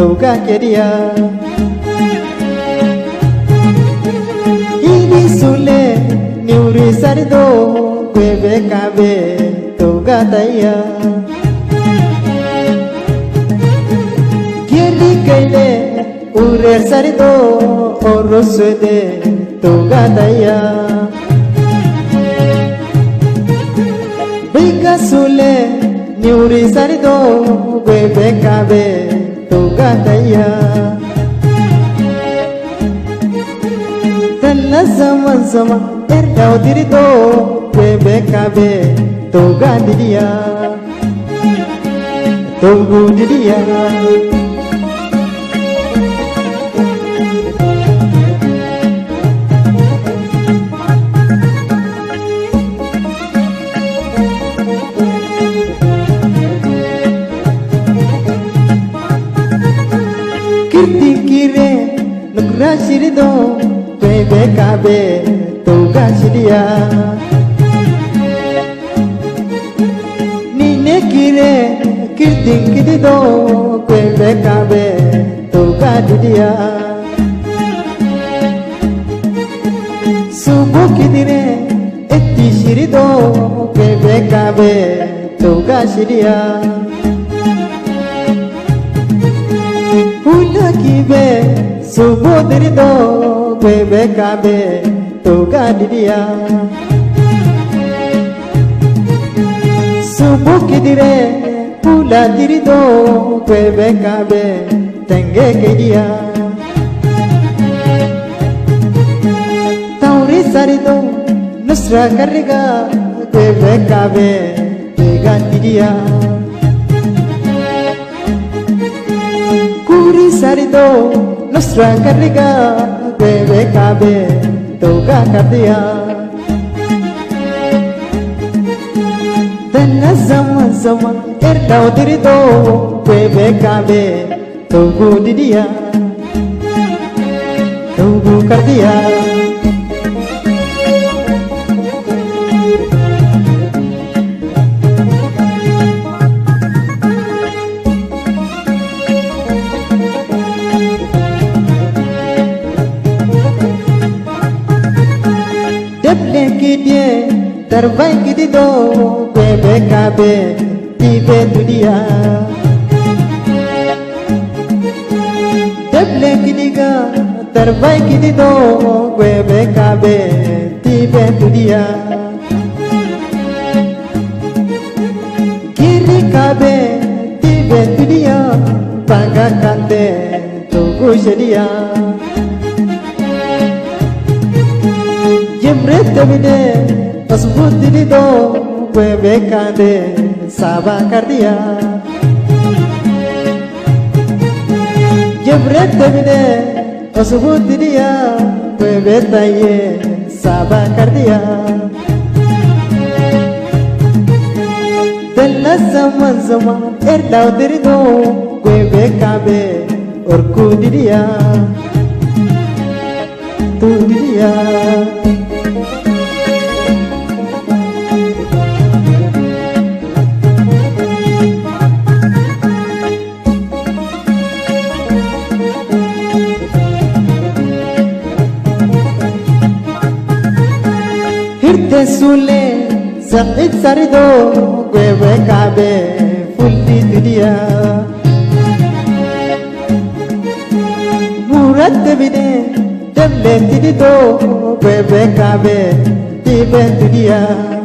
toga keria ini sule niuri sarido kwebe kabe toga taya kiri kaile ure sarido orosede toga taya bika sule niuri sarido kwebe kabe toga taya talla zaman zaman erdau dirido kwebe kabe toga didia tunggu didia kirti kire nugra shirido kwebe kabe toga shiria nine kire kirti kirido kwebe kabe toga didia subu kidire etti shirido kwebe kabe toga shiria Pula kibe subu dirido kwebe kabe toga didia subu kidire pula dirido kwebe kabe tenge kedia tauri sarido nusra kariga kwebe kabe tega didia kuri sarido nusra kariga kwebe kabe toga kardia tena zaman zaman erdau dirido kwebe kabe togu didia togu kardia Deble kidye terbaik dido kwebe kabe tibe dunia Deble kidiga terbaik dido kwebe kabe tibe dunia kiri kabe tibe dunia bangga kante tunggu sedia Jemret tebide tasbut dirido kwebe kade saba kardia Jemret tebide tasbut diria kwebe taye saba kardia tella zaman zaman erdau dirido kwebe kabe orku diria tu diria Hirte sule sakit sarido kwebe kabe fulti didia Murat tebide temle dido kwebe kabe tibe didia